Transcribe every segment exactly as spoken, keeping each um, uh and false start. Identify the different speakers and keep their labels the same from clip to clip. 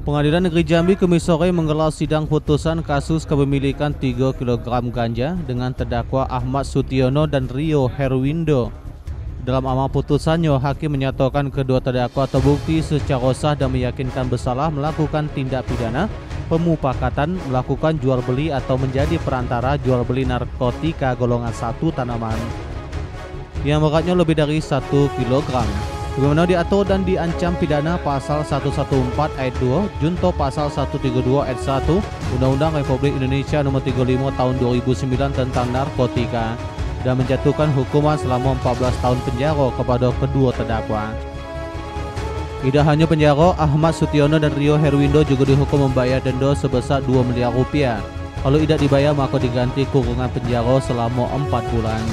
Speaker 1: Pengadilan Negeri Jambi Kamis sore menggelar sidang putusan kasus kepemilikan tiga kilogram ganja dengan terdakwa Ahmad Sutiono dan Rio Herwindo. Dalam amar putusannya, hakim menyatakan kedua terdakwa terbukti secara sah dan meyakinkan bersalah melakukan tindak pidana pemufakatan, melakukan jual beli atau menjadi perantara jual beli narkotika golongan satu tanaman yang beratnya lebih dari satu kilogram. Sebagaimana diatur dan diancam pidana pasal seratus empat belas ayat dua, junto pasal seratus tiga puluh dua ayat satu Undang-Undang Republik Indonesia nomor tiga puluh lima tahun dua ribu sembilan tentang narkotika dan menjatuhkan hukuman selama empat belas tahun penjara kepada kedua terdakwa. Tidak hanya penjara, Ahmad Sutiono dan Rio Herwindo juga dihukum membayar denda sebesar dua miliar rupiah. Kalau tidak dibayar maka diganti kurungan penjara selama empat bulan.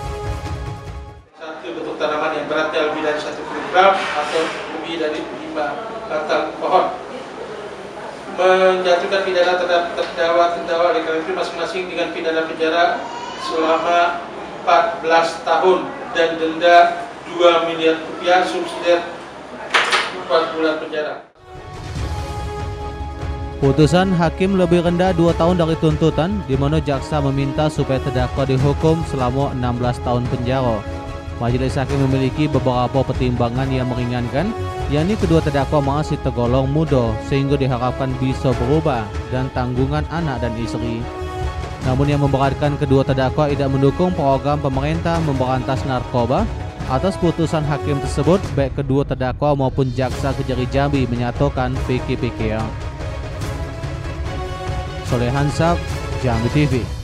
Speaker 2: Satu bentuk tanaman yang beratnya lebih dari satu kilogram atau lebih dari lima batang pohon. Menjatuhkan pidana terhadap terdakwa-terdakwa oleh karena itu masing-masing dengan pidana penjara selama empat belas tahun dan denda dua miliar rupiah subsidiar empat bulan penjara.
Speaker 1: Putusan hakim lebih rendah dua tahun dari tuntutan, di mana jaksa meminta supaya terdakwa dihukum selama enam belas tahun penjara. Majelis hakim memiliki beberapa pertimbangan yang meringankan, yakni kedua terdakwa masih tergolong muda sehingga diharapkan bisa berubah dan tanggungan anak dan istri. Namun yang memberatkan kedua terdakwa tidak mendukung program pemerintah memberantas narkoba. Atas putusan hakim tersebut, baik kedua terdakwa maupun jaksa Kejari Jambi menyatakan pikir-pikir. Soleh Hansab, Jambi T V.